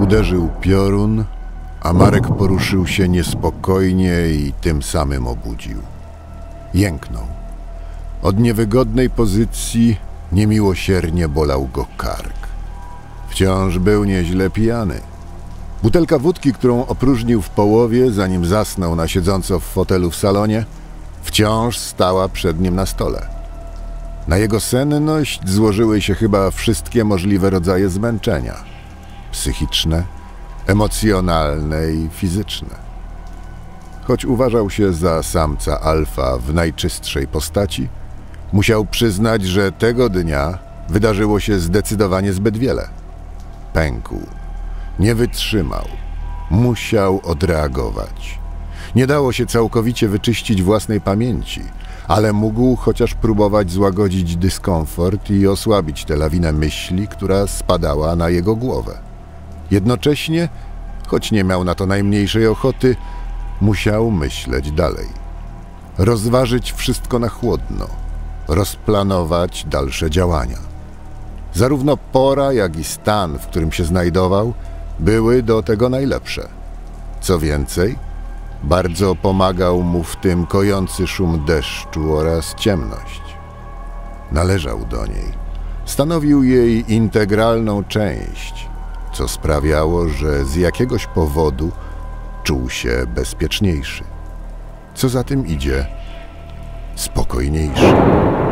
Uderzył piorun, a Marek poruszył się niespokojnie i tym samym obudził. Jęknął. Od niewygodnej pozycji niemiłosiernie bolał go kark. Wciąż był nieźle pijany. Butelka wódki, którą opróżnił w połowie, zanim zasnął na siedząco w fotelu w salonie, wciąż stała przed nim na stole. Na jego senność złożyły się chyba wszystkie możliwe rodzaje zmęczenia. Psychiczne, emocjonalne i fizyczne. Choć uważał się za samca alfa w najczystszej postaci, musiał przyznać, że tego dnia wydarzyło się zdecydowanie zbyt wiele. Pękł. Nie wytrzymał. Musiał odreagować. Nie dało się całkowicie wyczyścić własnej pamięci, ale mógł chociaż próbować złagodzić dyskomfort i osłabić tę lawinę myśli, która spadała na jego głowę. Jednocześnie, choć nie miał na to najmniejszej ochoty, musiał myśleć dalej. Rozważyć wszystko na chłodno. Rozplanować dalsze działania. Zarówno pora, jak i stan, w którym się znajdował, były do tego najlepsze. Co więcej, bardzo pomagał mu w tym kojący szum deszczu oraz ciemność. Należał do niej. Stanowił jej integralną część, co sprawiało, że z jakiegoś powodu czuł się bezpieczniejszy. Co za tym idzie, spokojniejszy.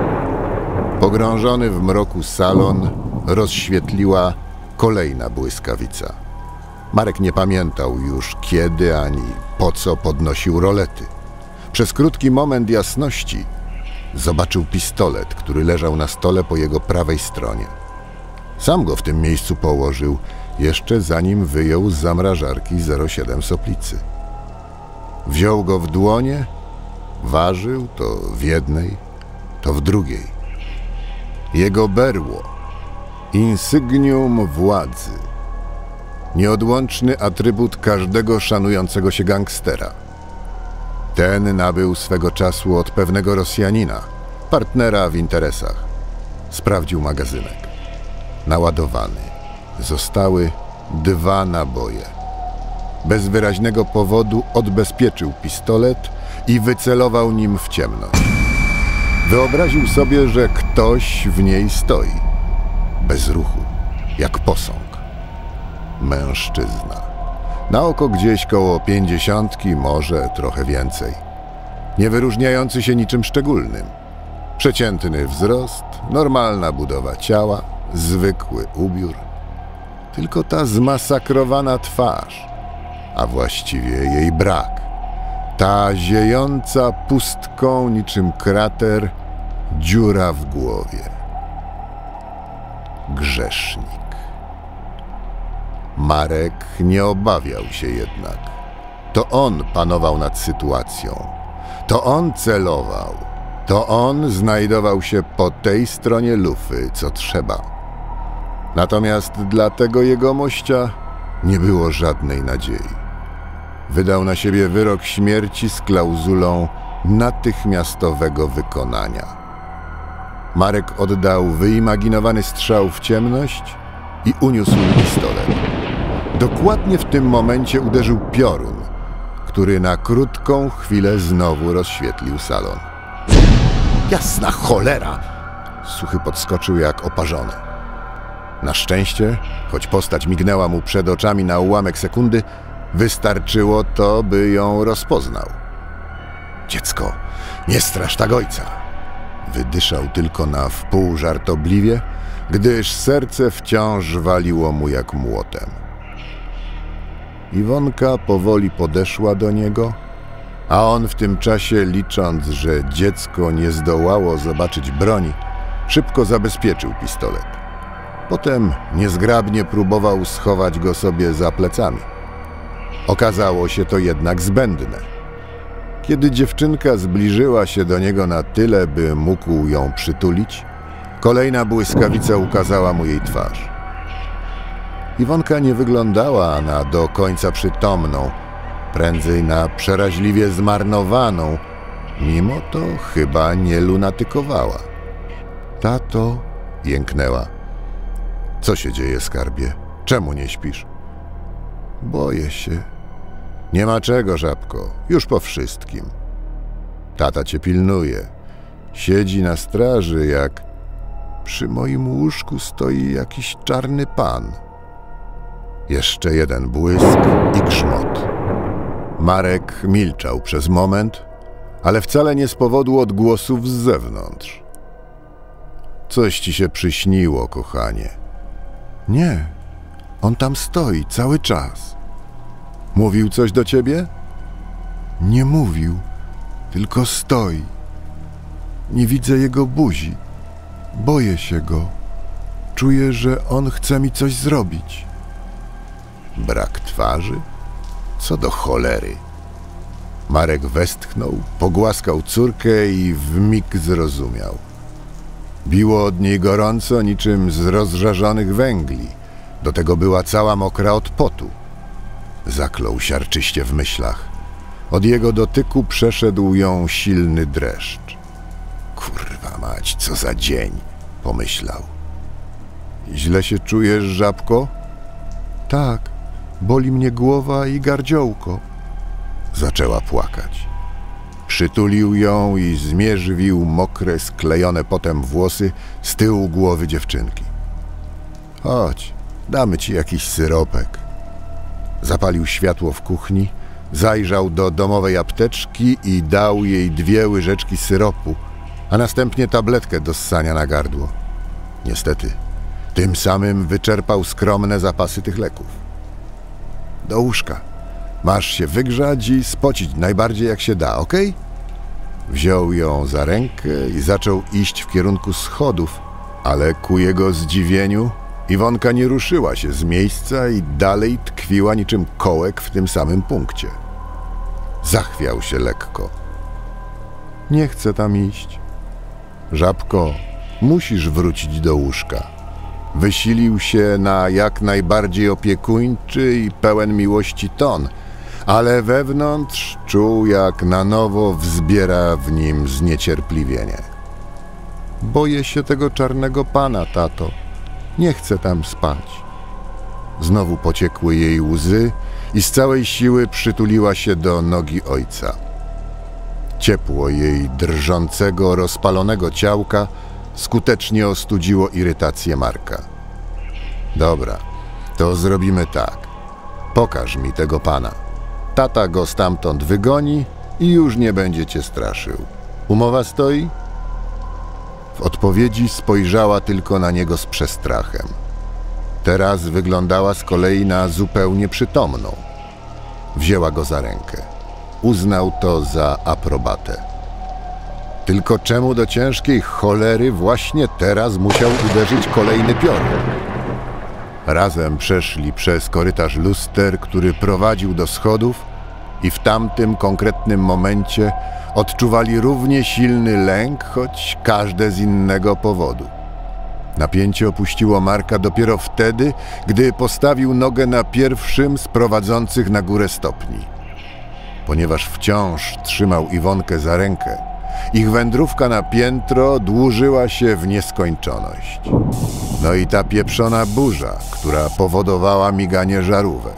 Pogrążony w mroku salon rozświetliła kolejna błyskawica. Marek nie pamiętał już kiedy ani po co podnosił rolety. Przez krótki moment jasności zobaczył pistolet, który leżał na stole po jego prawej stronie. Sam go w tym miejscu położył, jeszcze zanim wyjął z zamrażarki 07 Soplicy. Wziął go w dłonie, ważył to w jednej, to w drugiej. Jego berło, insygnium władzy, nieodłączny atrybut każdego szanującego się gangstera. Ten nabył swego czasu od pewnego Rosjanina, partnera w interesach. Sprawdził magazynek. Naładowany. Zostały 2 naboje. Bez wyraźnego powodu odbezpieczył pistolet i wycelował nim w ciemność. Wyobraził sobie, że ktoś w niej stoi. Bez ruchu, jak posąg. Mężczyzna. Na oko gdzieś koło 50, może trochę więcej. Nie wyróżniający się niczym szczególnym. Przeciętny wzrost, normalna budowa ciała, zwykły ubiór. Tylko ta zmasakrowana twarz, a właściwie jej brak. Ta ziejąca pustką niczym krater dziura w głowie. Grzesznik. Marek nie obawiał się jednak. To on panował nad sytuacją. To on celował. To on znajdował się po tej stronie lufy, co trzeba. Natomiast dla tego jegomościa nie było żadnej nadziei. Wydał na siebie wyrok śmierci z klauzulą natychmiastowego wykonania. Marek oddał wyimaginowany strzał w ciemność i uniósł pistolet. Dokładnie w tym momencie uderzył piorun, który na krótką chwilę znowu rozświetlił salon. Jasna cholera! Suchy podskoczył jak oparzony. Na szczęście, choć postać mignęła mu przed oczami na ułamek sekundy, wystarczyło to, by ją rozpoznał. Dziecko, nie strasz tak ojca! Wydyszał tylko na wpół żartobliwie, gdyż serce wciąż waliło mu jak młotem. Iwonka powoli podeszła do niego, a on w tym czasie, licząc, że dziecko nie zdołało zobaczyć broni, szybko zabezpieczył pistolet. Potem niezgrabnie próbował schować go sobie za plecami. Okazało się to jednak zbędne. Kiedy dziewczynka zbliżyła się do niego na tyle, by mógł ją przytulić, kolejna błyskawica ukazała mu jej twarz. Iwonka nie wyglądała na do końca przytomną, prędzej na przeraźliwie zmarnowaną, mimo to chyba nie lunatykowała. Tato, jęknęła. Co się dzieje, skarbie? Czemu nie śpisz? Boję się. Nie ma czego, Żabko. Już po wszystkim. Tata cię pilnuje. Siedzi na straży, jak przy moim łóżku stoi jakiś czarny pan. Jeszcze jeden błysk i grzmot. Marek milczał przez moment, ale wcale nie z powodu odgłosów z zewnątrz. Coś ci się przyśniło, kochanie. Nie, on tam stoi cały czas. Mówił coś do ciebie? Nie mówił, tylko stoi. Nie widzę jego buzi. Boję się go. Czuję, że on chce mi coś zrobić. Brak twarzy? Co do cholery. Marek westchnął, pogłaskał córkę i wmig zrozumiał. Biło od niej gorąco niczym z rozżarzonych węgli. Do tego była cała mokra od potu. Zaklął siarczyście w myślach. Od jego dotyku przeszedł ją silny dreszcz. Kurwa mać, co za dzień, pomyślał. Źle się czujesz, Żabko? Tak, boli mnie głowa i gardziołko. Zaczęła płakać. Przytulił ją i zmierzwił mokre, sklejone potem włosy z tyłu głowy dziewczynki. Chodź, damy ci jakiś syropek. Zapalił światło w kuchni, zajrzał do domowej apteczki i dał jej 2 łyżeczki syropu, a następnie tabletkę do ssania na gardło. Niestety, tym samym wyczerpał skromne zapasy tych leków. Do łóżka. Masz się wygrzać i spocić najbardziej jak się da, okej? Wziął ją za rękę i zaczął iść w kierunku schodów, ale ku jego zdziwieniu Iwonka nie ruszyła się z miejsca i dalej tkwiła niczym kołek w tym samym punkcie. Zachwiał się lekko. Nie chcę tam iść. Żabko, musisz wrócić do łóżka. Wysilił się na jak najbardziej opiekuńczy i pełen miłości ton, ale wewnątrz czuł, jak na nowo wzbiera w nim zniecierpliwienie. Boję się tego czarnego pana, tato. Nie chcę tam spać. Znowu pociekły jej łzy i z całej siły przytuliła się do nogi ojca. Ciepło jej drżącego, rozpalonego ciałka skutecznie ostudziło irytację Marka. Dobra, to zrobimy tak. Pokaż mi tego pana. Tata go stamtąd wygoni i już nie będzie cię straszył. Umowa stoi? W odpowiedzi spojrzała tylko na niego z przestrachem. Teraz wyglądała z kolei na zupełnie przytomną. Wzięła go za rękę. Uznał to za aprobatę. Tylko czemu do ciężkiej cholery właśnie teraz musiał uderzyć kolejny piorun? Razem przeszli przez korytarz luster, który prowadził do schodów i w tamtym konkretnym momencie odczuwali równie silny lęk, choć każde z innego powodu. Napięcie opuściło Marka dopiero wtedy, gdy postawił nogę na pierwszym z prowadzących na górę stopni. Ponieważ wciąż trzymał Iwonkę za rękę, ich wędrówka na piętro dłużyła się w nieskończoność. No i ta pieprzona burza, która powodowała miganie żarówek.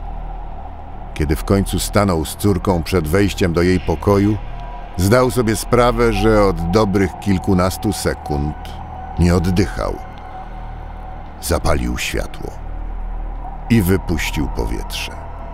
Kiedy w końcu stanął z córką przed wejściem do jej pokoju, zdał sobie sprawę, że od dobrych kilkunastu sekund nie oddychał. Zapalił światło i wypuścił powietrze.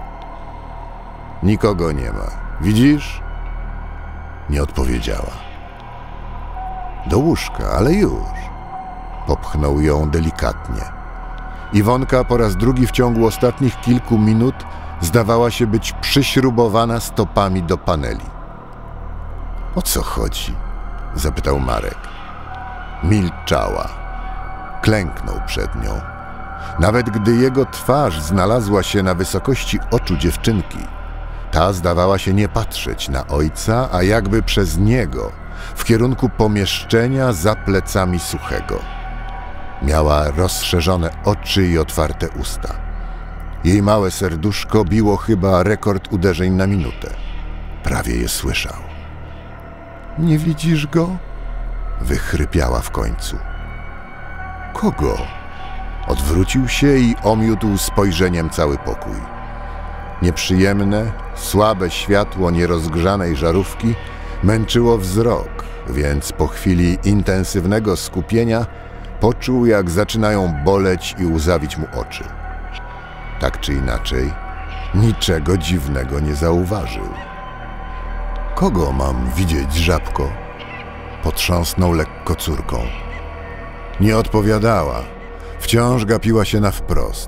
Nikogo nie ma. Widzisz? Nie odpowiedziała. Do łóżka, ale już. Popchnął ją delikatnie. Iwonka po raz drugi w ciągu ostatnich kilku minut zdawała się być przyśrubowana stopami do paneli. O co chodzi? Zapytał Marek. Milczała. Klęknął przed nią. Nawet gdy jego twarz znalazła się na wysokości oczu dziewczynki, ta zdawała się nie patrzeć na ojca, a jakby przez niego, w kierunku pomieszczenia za plecami Suchego. Miała rozszerzone oczy i otwarte usta. Jej małe serduszko biło chyba rekord uderzeń na minutę. Prawie je słyszał. Nie widzisz go? Wychrypiała w końcu. Kogo? Odwrócił się i omiótł spojrzeniem cały pokój. Nieprzyjemne, słabe światło nierozgrzanej żarówki męczyło wzrok, więc po chwili intensywnego skupienia poczuł, jak zaczynają boleć i łzawić mu oczy. Tak czy inaczej, niczego dziwnego nie zauważył. Kogo mam widzieć, żabko? Potrząsnął lekko córką. Nie odpowiadała. Wciąż gapiła się na wprost.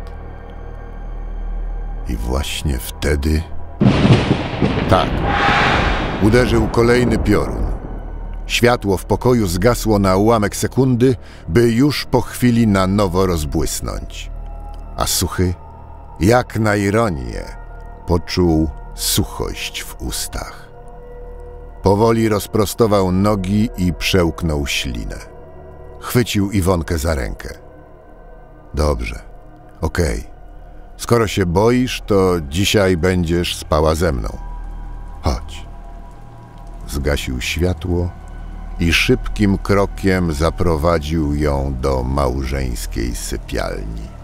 I właśnie wtedy... Tak. Uderzył kolejny piorun. Światło w pokoju zgasło na ułamek sekundy, by już po chwili na nowo rozbłysnąć. A Suchy, jak na ironię, poczuł suchość w ustach. Powoli rozprostował nogi i przełknął ślinę. Chwycił Iwonkę za rękę. Dobrze, okej. Skoro się boisz, to dzisiaj będziesz spała ze mną. Chodź. Zgasił światło i szybkim krokiem zaprowadził ją do małżeńskiej sypialni.